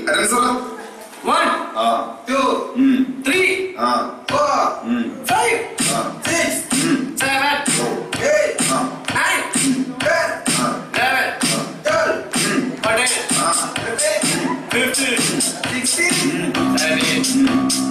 1, 2, 3, 4, 5, 6, 7, 8, 9, 10, 11, 12, 14, 15, 16, 17.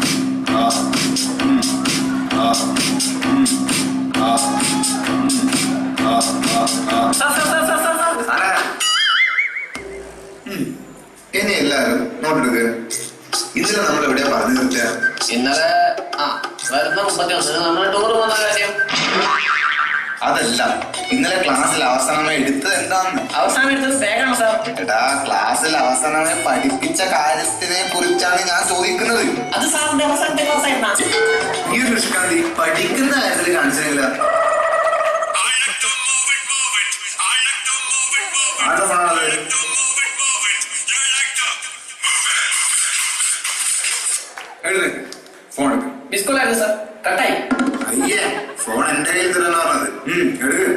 ഇനി എല്ലാരും നോട്ടെടുക്ക്. ഇന്നലെ നമ്മൾ എവിടെയാ പറഞ്ഞു നിർത്തിയ? ഇന്നലെ വരുന്ന 31 നമ്മൾ ടൂർ പോകുന്ന കാര്യം. അതല്ല, ഇന്നലെ ക്ലാസ്സിൽ അവസാനമായി എടുത്തത് എന്താന്ന്? അവസാനം എടുത്തത് ബാഗാണ് സാർ. എടാ, ക്ലാസ്സിൽ അവസാനമായി പഠിപ്പിച്ച കാര്യത്തിനെ കുറിച്ചാണ് ഞാൻ ചോദിക്കുന്നത്. അത് സാറിന്റെ അവസാനത്തെ ക്ലാസ് ആയിരുന്നാ? ഈ ഒരു നിഷ്കാന്തി പഠിക്കുന്ന കാര്യത്തിൽ കാണിച്ചില്ല. ഫോൺ മിസ് കോൾ ആയിരുന്നു സാർ, കട്ടായി. അയ്യേ, ഫോൺ എന്റെ കയ്യിൽ തരാന്ന് പറഞ്ഞത്. എടുക്ക്.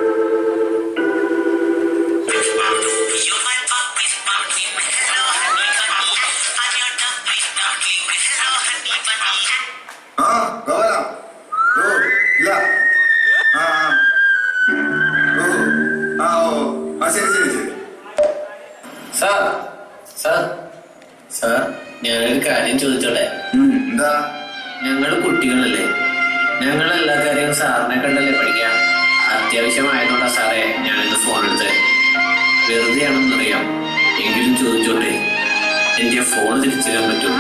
ഞാനൊരു കാര്യം ചോദിച്ചോട്ടെ? എന്താ? ഞങ്ങള് കുട്ടികളല്ലേ, ഞങ്ങളെല്ലാ കാര്യവും സാറിനെ കണ്ടല്ലേ പഠിക്കാം. അത്യാവശ്യമായതുകൊണ്ടാ സാറേ ഞാനിന്ന് ഫോൺ എടുത്തത്. വെറുതെ ആണെന്നറിയാം, എങ്കിലും ചോദിച്ചോട്ടെ, എനിക്ക് ഫോൺ തിരിച്ചു തരാൻ പറ്റും?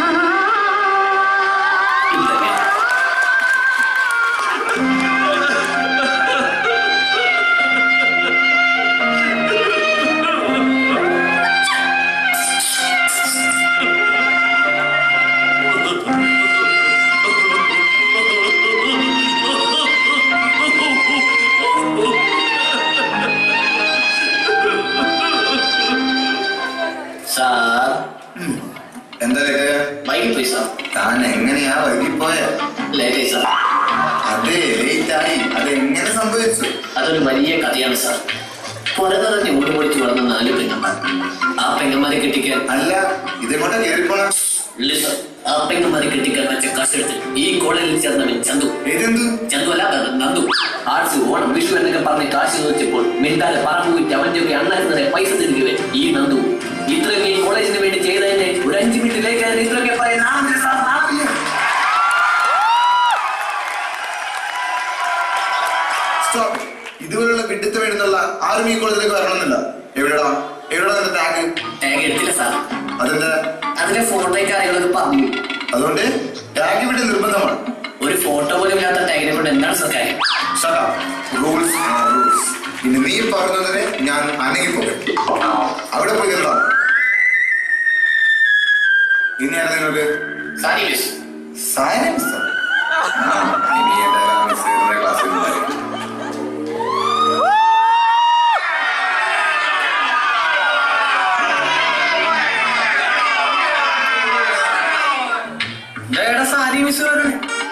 താൻ എങ്ങനെയാ വൈകിപ്പോയ? അതെ, ലേറ്റായി. അതെങ്ങനെ സംഭവിച്ചു? അതൊരു വലിയ കഥയാണ് സാർ. പുറത്തിറങ്ങി ഓടിപൊളിച്ച് വളർന്ന 4 പെങ്ങന്മാർ. ആ പെങ്ങന്മാരെ കെട്ടിക്കാൻ അല്ല, ഇതെങ്ങോട്ടാ കേറിപ്പോണം? ഇല്ല സാർ, ആ പെങ്ങന്മാരെ കെട്ടിക്കാൻ വെച്ച കാശെടുത്ത് ഈ കോളേജിൽ ചേർന്നവൻ ചന്തു. ചന്തു അല്ല, നന്ദു. ആർട്സ്, ഓണം, വിഷു എന്നൊക്കെ പറഞ്ഞ് കാശ് ചോദിച്ചപ്പോൾ മിണ്ടാതെ പറമ്പ് വിറ്റ് അവന്റെ അണ്ണാക്കുന്നതെ പൈസ തിരികെ ഈ നന്ദു. ഇത്രയൊക്കെ ഈ കോളേജിന് വേണ്ടി ചെയ്തതിനെ ഒരു 5 മിനിറ്റിലേക്ക് ഇത്രയൊക്കെ പറയാൻ ഇതുപോലുള്ള വിഡിത്തം എഴുതുന്നുള്ള ആരും ഈ കോളേജിലേക്ക് വരണമെന്നില്ല. എവിടെടാ ടാഗ്? ടാഗ് എടുത്തില്ല സാർ. അതെന്താ? അതിന്റെ ഫോട്ടോയ്ക്ക് അറിയുന്നത് പറഞ്ഞു. അതുകൊണ്ട് ടാഗ് ഇവിടെ നിർബന്ധമാണ്. ഒരു ഫോട്ടോ പോലും ഇല്ലാത്ത ടാഗിനെ കൊണ്ട് എന്താണ് സാർ കാര്യം? റൂൾസ്. ഇനി നീ പറഞ്ഞതിനെ ഞാൻ അനങ്ങിപ്പോകെ. അവിടെ പോയി കേട്ടോ. ഇനിയാണ് നിങ്ങൾക്ക് സയൻസ്. ക്ലാസ്സിൽ സാരി മിസ് പറഞ്ഞു.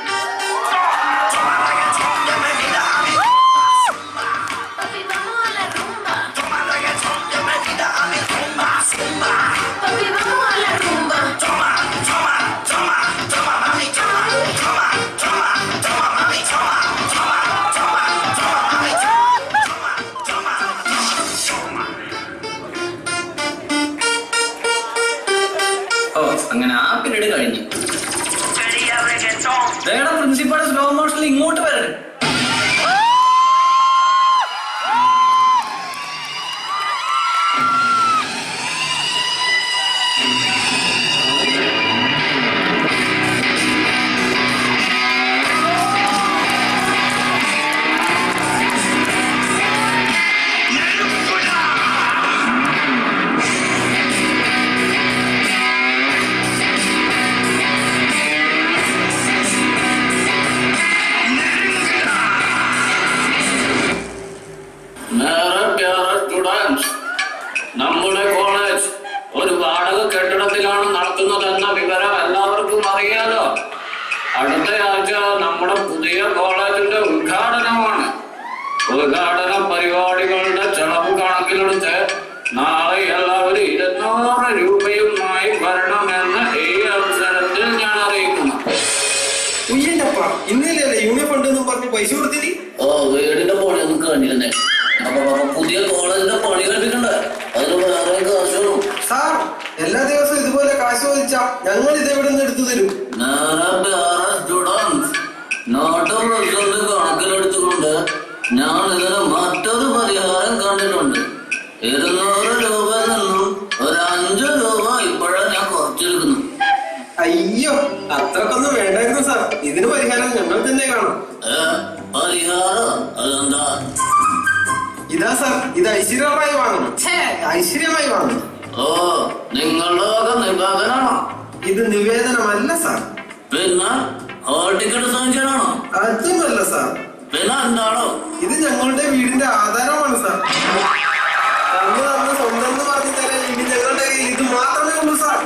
അങ്ങനെ ആ പീരീഡ് കഴിഞ്ഞു. പ്രിൻസിപ്പൾ സ്ലോ മോഷനിൽ ഇങ്ങോട്ട് വരണം. നമ്മുടെ കോളേജ് ഒരു വാടക കെട്ടിടത്തിലാണ് നടത്തുന്നതെന്ന വിവരം എല്ലാവർക്കും അറിയാലോ. അടുത്ത ആഴ്ച നമ്മുടെ പുതിയ കോളേജിന്റെ ഉദ്ഘാടനമാണ്. ഉദ്ഘാടന പരിപാടികളുടെ ചെലവ് കണക്കിലെടുത്ത് നാളെ എല്ലാവരും 200 രൂപയുമായി വരണം. പൈസ കൊടുത്തിനി? ഓ വീടിന്റെ പണിയൊന്നും കഴിഞ്ഞിരുന്നേ. അപ്പൊ പുതിയ കോളേജിന്റെ പണി കഴിപ്പിക്കണ്ടേ? അതിന് വേറെ കാശ് വേണം. സാർ എല്ലാ ദിവസവും ഇതുപോലെ കാശ് ചോദിച്ചാ ഞങ്ങൾ ഇത് എവിടെ നിന്ന് എടുത്തു തരും? കണക്കിലെടുത്തുകൊണ്ട് ഞാൻ ഇതിന് മറ്റൊരു പരിഹാരം കണ്ടിട്ടുണ്ട്. 200 രൂപയിൽ നിന്നും ഒരു 5 രൂപ ഇപ്പോഴാണ് ഞാൻ കുറച്ചെടുക്കുന്നു. അയ്യോ, അത്രക്കൊന്നും വേണ്ടായിരുന്നു സാർ. ഇതിന് പരിഹാരം ഞങ്ങൾ തന്നെ കാണാം. പരിഹാരം അതെന്താ? ഇതാ സാർ, ഇത് ഐശ്വര്യമായി വാങ്ങണം. ഐശ്വര്യമായി വാങ്ങണം. ഓ, നിങ്ങളുടെ വക നിവേദനാണോ? ഇത് നിവേദനമല്ല സാർ. പിന്നെ ഹോൾ ടിക്കറ്റ് സംഖ്യയാണോ? അതുമല്ല സാർ. പിന്നെ എന്താണോ? ഇത് ഞങ്ങളുടെ വീടിന്റെ ആധാരമാണ് സാർ. അന്ന് സ്വന്തം എന്ന് പറഞ്ഞു തരാൻ ഇനി ഞങ്ങളുടെ കയ്യിൽ ഇത് മാത്രമേ ഉള്ളൂ സാർ.